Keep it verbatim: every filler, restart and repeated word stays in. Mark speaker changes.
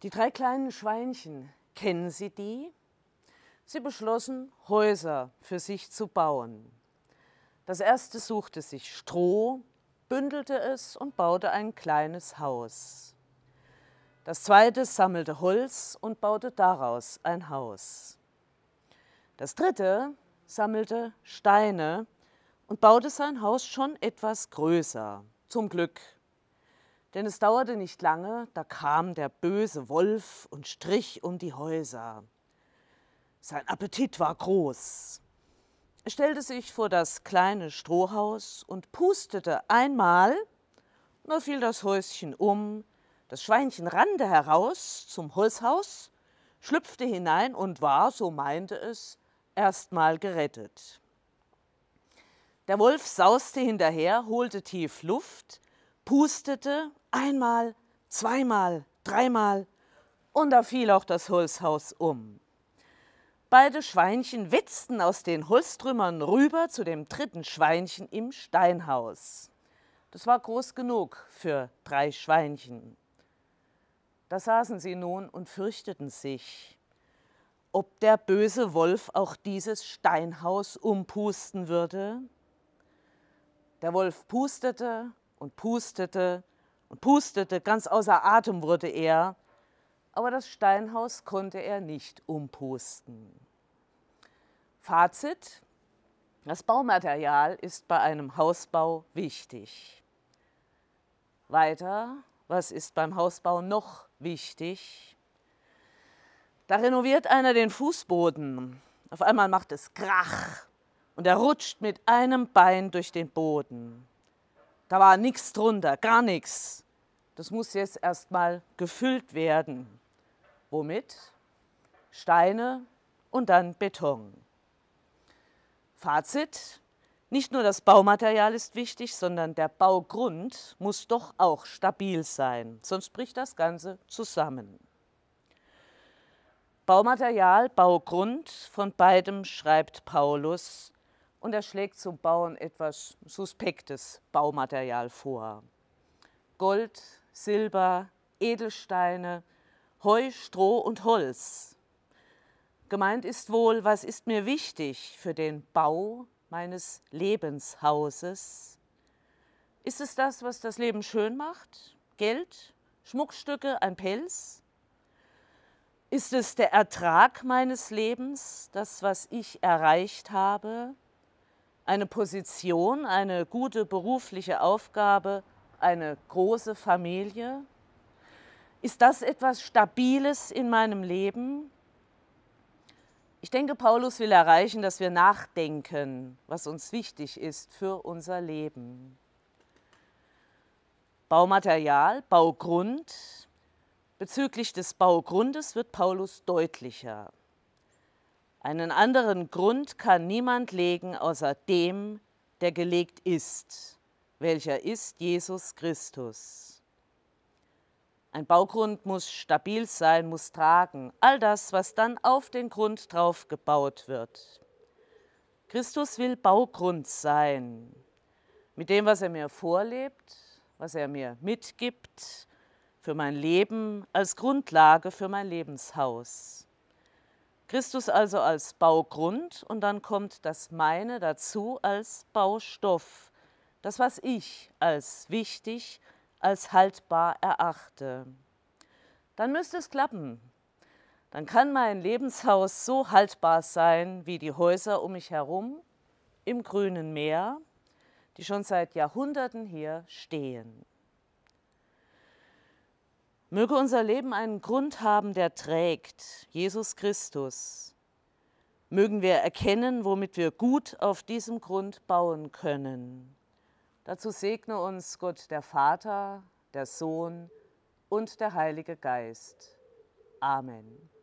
Speaker 1: Die drei kleinen Schweinchen, kennen Sie die? Sie beschlossen, Häuser für sich zu bauen. Das erste suchte sich Stroh, bündelte es und baute ein kleines Haus. Das zweite sammelte Holz und baute daraus ein Haus. Das dritte sammelte Steine und baute sein Haus schon etwas größer, zum Glück. Denn es dauerte nicht lange, da kam der böse Wolf und strich um die Häuser. Sein Appetit war groß. Er stellte sich vor das kleine Strohhaus und pustete einmal, und da fiel das Häuschen um. Das Schweinchen rannte heraus zum Holzhaus, schlüpfte hinein und war, so meinte es, erstmal gerettet. Der Wolf sauste hinterher, holte tief Luft, pustete einmal, zweimal, dreimal und da fiel auch das Holzhaus um. Beide Schweinchen wetzten aus den Holztrümmern rüber zu dem dritten Schweinchen im Steinhaus. Das war groß genug für drei Schweinchen. Da saßen sie nun und fürchteten sich, ob der böse Wolf auch dieses Steinhaus umpusten würde. Der Wolf pustete und pustete und pustete, ganz außer Atem wurde er, aber das Steinhaus konnte er nicht umpusten. Fazit: Das Baumaterial ist bei einem Hausbau wichtig. Weiter, was ist beim Hausbau noch wichtig? Da renoviert einer den Fußboden. Auf einmal macht es Krach und er rutscht mit einem Bein durch den Boden. Da war nichts drunter, gar nichts. Das muss jetzt erstmal gefüllt werden. Womit? Steine und dann Beton. Fazit: Nicht nur das Baumaterial ist wichtig, sondern der Baugrund muss doch auch stabil sein, sonst bricht das Ganze zusammen. Baumaterial, Baugrund, von beidem schreibt Paulus und er schlägt zum Bauen etwas suspektes Baumaterial vor. Gold, Silber, Edelsteine, Heu, Stroh und Holz. Gemeint ist wohl, was ist mir wichtig für den Bau meines Lebenshauses? Ist es das, was das Leben schön macht? Geld, Schmuckstücke, ein Pelz? Ist es der Ertrag meines Lebens, das, was ich erreicht habe? Eine Position, eine gute berufliche Aufgabe, eine große Familie? Ist das etwas Stabiles in meinem Leben? Ich denke, Paulus will erreichen, dass wir nachdenken, was uns wichtig ist für unser Leben. Baumaterial, Baugrund. Bezüglich des Baugrundes wird Paulus deutlicher. Einen anderen Grund kann niemand legen, außer dem, der gelegt ist, welcher ist Jesus Christus. Ein Baugrund muss stabil sein, muss tragen, all das, was dann auf den Grund drauf gebaut wird. Christus will Baugrund sein, mit dem, was er mir vorlebt, was er mir mitgibt, für mein Leben, als Grundlage für mein Lebenshaus. Christus also als Baugrund und dann kommt das Meine dazu als Baustoff, das, was ich als wichtig, als haltbar erachte. Dann müsste es klappen. Dann kann mein Lebenshaus so haltbar sein wie die Häuser um mich herum im grünen Meer, die schon seit Jahrhunderten hier stehen. Möge unser Leben einen Grund haben, der trägt, Jesus Christus. Mögen wir erkennen, womit wir gut auf diesem Grund bauen können. Dazu segne uns Gott der Vater, der Sohn und der Heilige Geist. Amen.